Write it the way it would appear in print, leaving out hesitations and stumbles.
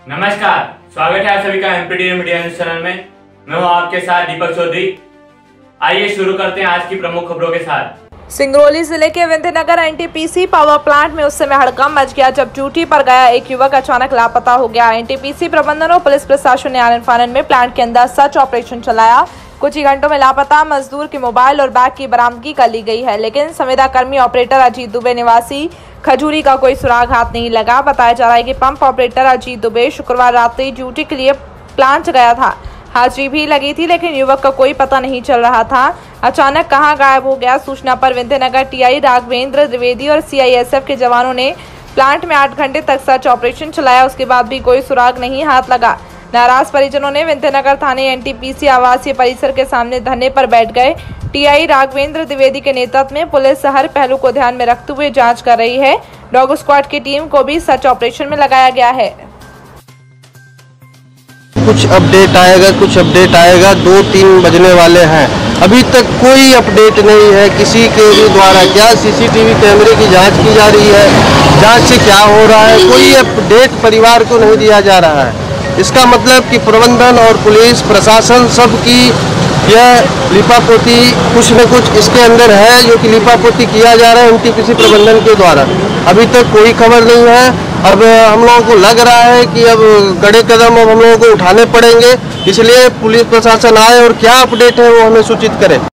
नमस्कार, स्वागत है आप सभी का एमपीडी मीडिया न्यूज चैनल में। मैं हूं आपके साथ दीपक चौधरी। आइए शुरू करते हैं आज की प्रमुख खबरों के साथ। सिंगरौली जिले के विंध्यनगर एनटीपीसी पावर प्लांट में उस समय हड़कंप मच गया जब ड्यूटी पर गया एक युवक अचानक लापता हो गया। एनटीपीसी प्रबंधन और पुलिस प्रशासन ने आनन फानन में प्लांट के अंदर सर्च ऑपरेशन चलाया। कुछ ही घंटों में लापता मजदूर के मोबाइल और बैग की बरामदगी कर ली गई है, लेकिन संविदा कर्मी ऑपरेटर अजीत दुबे निवासी खजूरी का कोई सुराग हाथ नहीं लगा। बताया जा रहा है कि पंप ऑपरेटर अजीत दुबे शुक्रवार रात्रि ड्यूटी के लिए प्लांट गया था। हाजिरी भी लगी थी, लेकिन युवक का कोई पता नहीं चल रहा था। अचानक कहां गायब हो गया। सूचना पर विंध्यनगर टीआई राघवेंद्र द्विवेदी और सीआईएसएफ के जवानों ने प्लांट में 8 घंटे तक सर्च ऑपरेशन चलाया। उसके बाद भी कोई सुराग नहीं हाथ लगा। नाराज परिजनों ने विंध्यनगर थाने एनटीपीसी आवासीय परिसर के सामने धरने पर बैठ गए। टीआई राघवेंद्र द्विवेदी के नेतृत्व में पुलिस हर पहलू को ध्यान में रखते हुए जांच कर रही है। डॉग स्क्वाड की टीम को भी सर्च ऑपरेशन में लगाया गया है। कुछ अपडेट आएगा 2-3 बजने वाले हैं। अभी तक कोई अपडेट नहीं है किसी के भी द्वारा। क्या सीसीटीवी कैमरे की जांच की जा रही है? जांच से क्या हो रहा है? कोई अपडेट परिवार को नहीं दिया जा रहा है। इसका मतलब कि प्रबंधन और पुलिस प्रशासन सबकी यह लिपापोती कुछ न कुछ इसके अंदर है, जो कि लिपापोती किया जा रहा है एनटीपीसी प्रबंधन के द्वारा। अभी तक कोई खबर नहीं है। अब हम लोगों को लग रहा है कि अब कड़े कदम अब हम लोगों को उठाने पड़ेंगे, इसलिए पुलिस प्रशासन आए और क्या अपडेट है वो हमें सूचित करे।